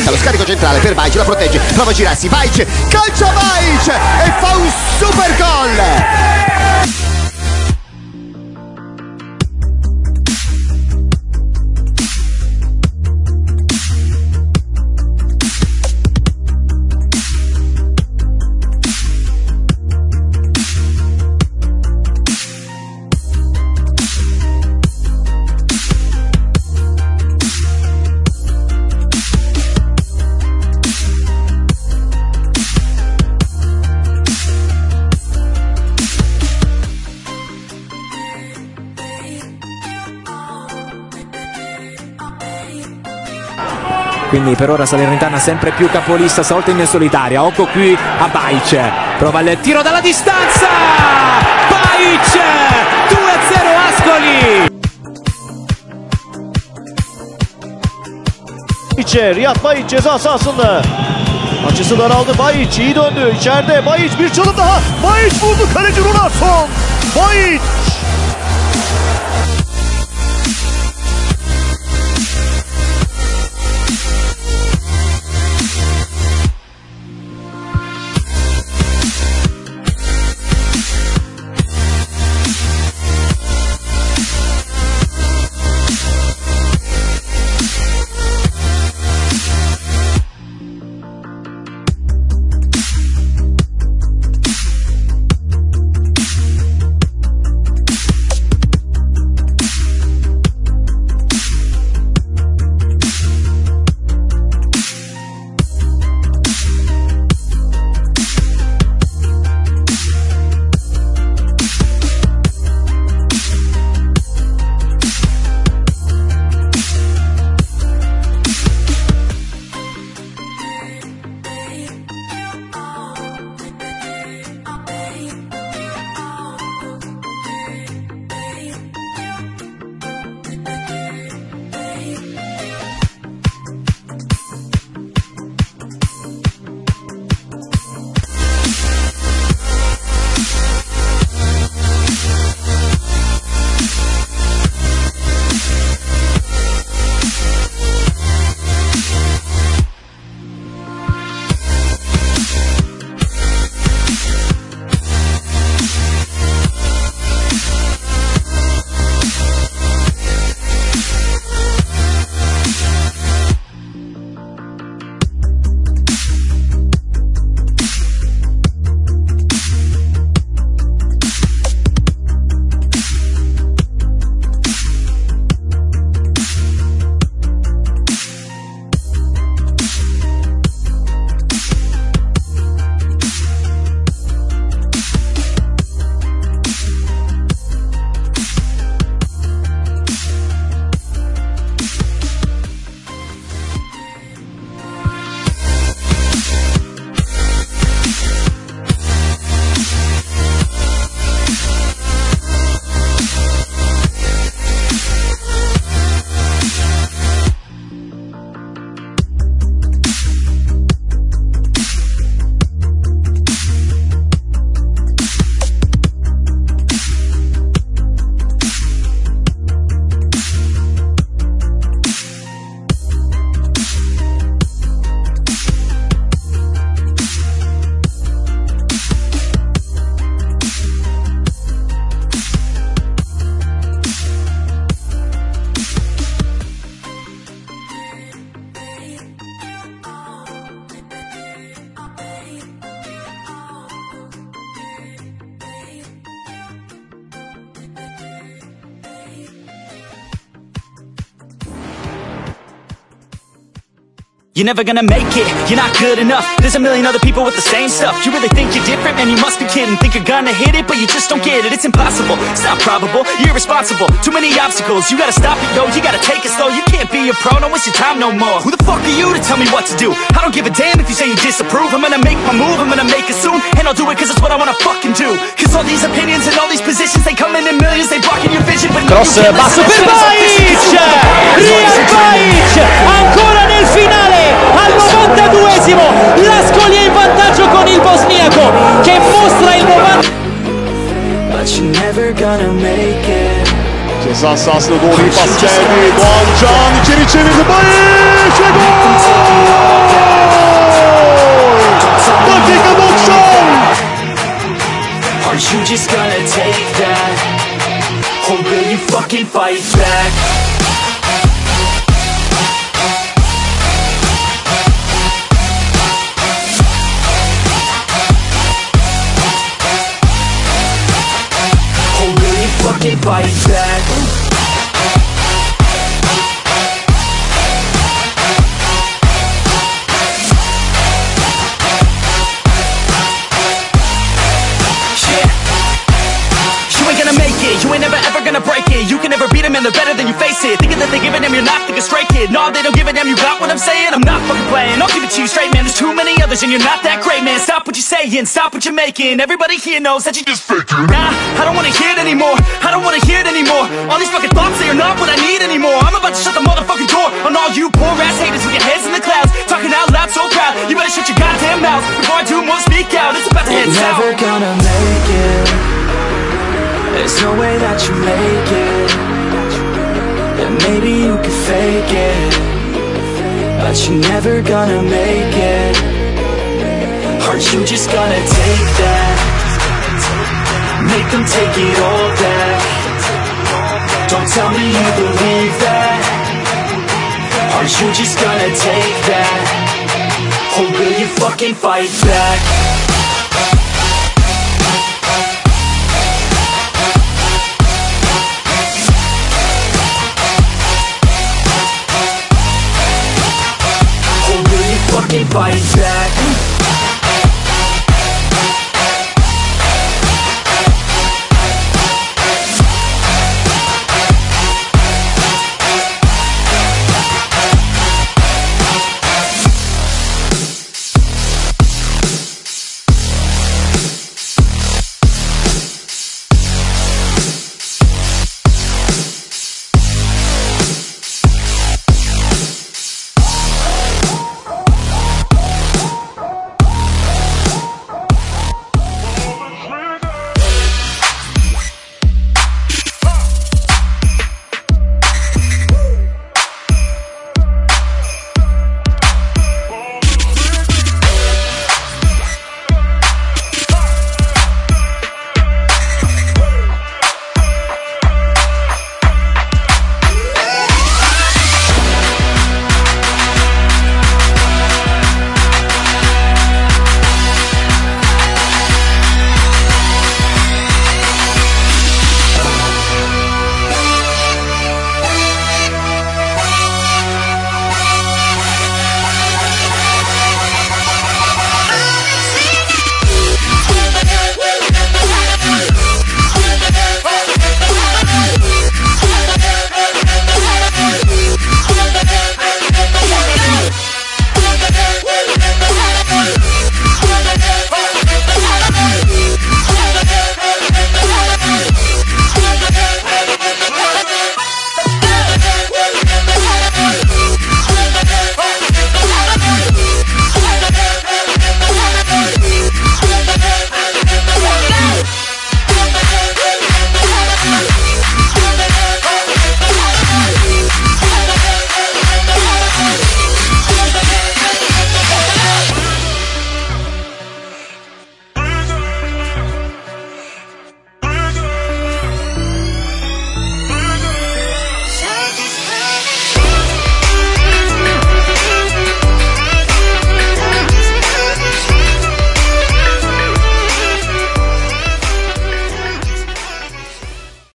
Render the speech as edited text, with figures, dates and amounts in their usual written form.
tenta lo scarico centrale per Bajic, la protegge, prova a girarsi, Bajic, calcia Bajic e fa un super gol! Quindi per ora Salernitana sempre più capolista, stavolta in solitaria. Occhio qui a Bajic, prova il tiro dalla distanza, Bajic 2-0 Ascoli. Riad Bajic ceza sahasında. Açısından aldı Bajic, iyi döndü içeride Bajic, bir çalım daha, Bajic vurdu, kaleci Runarsson, Bajic. You're never gonna make it, you're not good enough. There's a million other people with the same stuff. You really think you're different? Man, you must be kidding. Think you're gonna hit it, but you just don't get it. It's impossible, it's not probable, you're irresponsible. Too many obstacles, you gotta stop it, yo. You gotta take it slow, you can't be a pro, don't waste your time no more. Who the fuck are you to tell me what to do? I don't give a damn if you say you disapprove. I'm gonna make my move, I'm gonna make it soon. And I'll do it cause it's what I wanna fucking do. Cause all these opinions and all these positions, they come in millions, they block in your vision. But Cross basso per Bajic! Riad Bajic! Ancora nel finale! Al 92esimo l'Ascoli è in vantaggio con il bosniaco che mostra il 90. Ceza sahasına doğru iyi pas geldi. Doğancan içeri çevirdi. Bajic ve gol! you just gonna take that? Or will you fucking fight back? Or will you fucking fight back? You ain't never ever gonna break it. You can never beat them and they're better than you face it. Thinking that they give a damn, you're not thinking straight, kid. No, they don't give a damn, you got what I'm saying? I'm not fucking playing, I'll give it to you straight, man. There's too many others and you're not that great, man. Stop what you're saying, stop what you're making. Everybody here knows that you just faking. Nah, I don't wanna hear it anymore, I don't wanna hear it anymore. All these fucking thoughts, they are not what I need anymore. I'm about to shut the motherfucking door on all you poor ass haters with your heads in the clouds, talking out loud so proud. You better shut your goddamn mouth before I do more speak out. It's about to head south. You're never gonna make it. There's no way that you make it. And maybe you can fake it, but you're never gonna make it. Aren't you just gonna take that? Make them take it all back. Don't tell me you believe that. Aren't you just gonna take that? Or will you fucking fight back?